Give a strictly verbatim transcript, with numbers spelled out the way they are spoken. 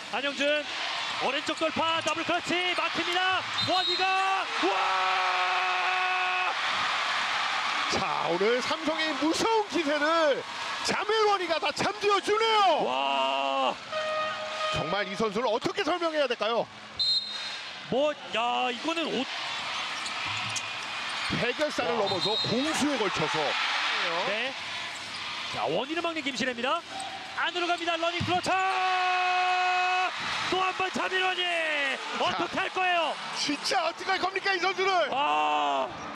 안영준 오른쪽 돌파 더블 클러치 막힙니다. 원희가 와! 자, 오늘 삼성의 무서운 기세를 자멜원이가 다 잠재워 주네요. 와! 정말 이 선수를 어떻게 설명해야 될까요? 뭐, 야, 이거는 옷. 해결사를 넘어서 공수에 걸쳐서. 네. 자, 원희를 막는 김신혜입니다. 안으로 갑니다. 러닝 플로터! 또 한 번 자밀원이 어떻게 할 거예요? 진짜 어떻게 할 겁니까, 이 선수를? 아!